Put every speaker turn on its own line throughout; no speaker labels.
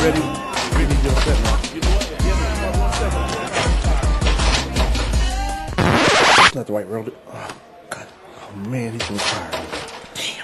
ready? Ready your set now. It's not the right road. Oh, God. Oh, man, he's gonna fire me. Damn.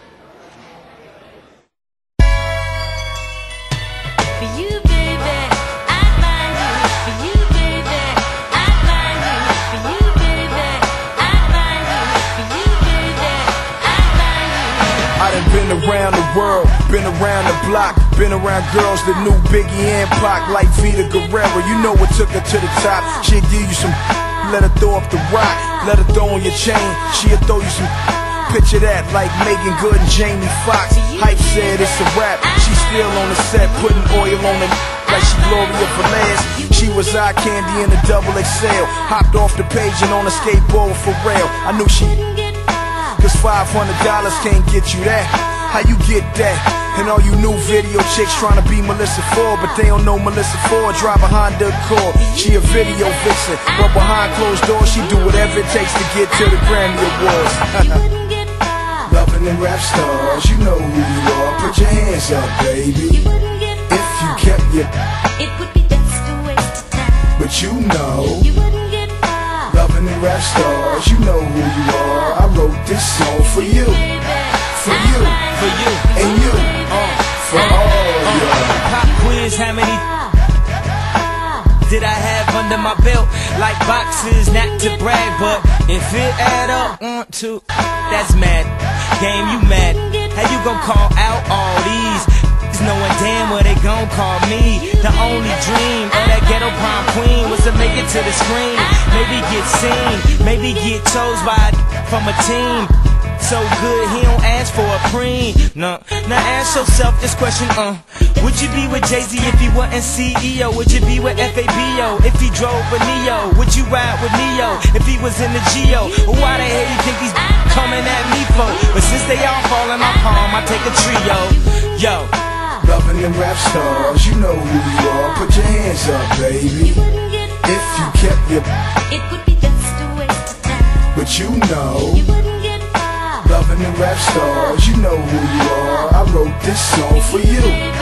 For you, baby, I'd find you. For you, baby, I'd find you. For you, baby, I'd find you. For you, baby, I'd find you.
I done been around the world, been around the block, been around girls that knew Biggie and Pac like Vita Guerrero. You know what took her to the top. She'll give you some, let her throw up the rock, let her throw on your chain. She'll throw you some. Picture that, like Megan Good and Jamie Foxx. Hype said it's a rap. She's still on the set, putting oil on the like she Gloria Velez. She was eye candy in a double XL. Hopped off the page and on a skateboard for real. I knew she, cause $500 can't get you that. How you get that? And all you new video chicks trying to be Melissa Ford, but they don't know Melissa Ford drive a Honda Accord. She a video vixen, but behind closed doors she do whatever it takes to get to the Grammy Awards. Loving them rap stars, you know who you are. Put your hands up, baby. If you kept your,
It would be best to waste time.
but you know.
You wouldn't get far.
Loving them rap stars, you know who you are. I wrote this song for you, for you,
For you,
and you, for all y'all.
pop quiz, how many did I have under my belt? Like boxes, not to brag, but if it add up, 1, 2, that's mad. Game, you mad? How you gon' call out all these? Knowing damn well they gon' call me. The only dream of that ghetto prom queen was to make it to the screen. Maybe get seen, maybe get chose by from a team. So good he don't ask for a preem. No, now ask yourself this question, would you be with Jay-Z if he wasn't CEO? Would you be with FABO if he drove a Neo? Would you ride with Neo if he was in the Geo? Why the hell you think he's coming at me for? But since they all fall in my palm, I take a trio. Yo,
Loving them rap stars, you know who you are. Put your hands up, baby. If you kept your,
It would be best to waste time.
but you know.
You wouldn't get far.
Loving them rap stars, you know who you are. I wrote this song for you,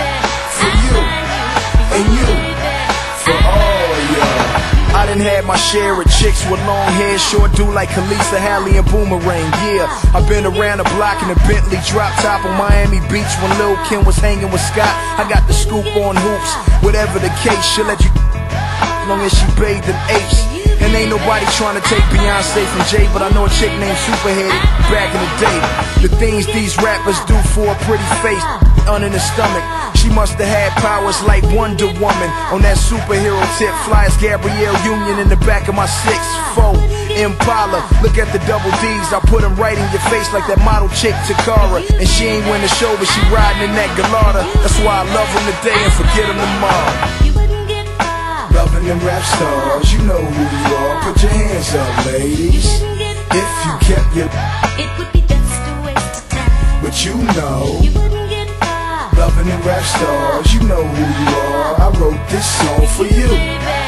and you, for all y'all. I done had my share of chicks with long hair, short do like Khaleesa, Halle, and Boomerang. Yeah, I've been around the block in a Bentley drop top on Miami Beach when Lil' Kim was hanging with Scott. I got the scoop on hoops, whatever the case, she'll let you long as she bathed in apes. And ain't nobody trying to take Beyonce from Jay, but I know a chick named Superhead back in the day. The things these rappers do for a pretty face, under the stomach. She must have had powers like Wonder Woman. On that superhero tip, fly as Gabrielle Union in the back of my 6'4" Impala. Look at the double D's, I put them right in your face like that model chick Takara. And she ain't win the show, but she riding in that Gallardo. That's why I love them today and forget them tomorrow.
You wouldn't get far.
Loving them rap stars, you know who you are. Put your hands up, ladies. If you kept your,
It would be best to waste time.
but you know.
You wouldn't get far.
Loving them rap stars, you know who you are. I wrote this song for you.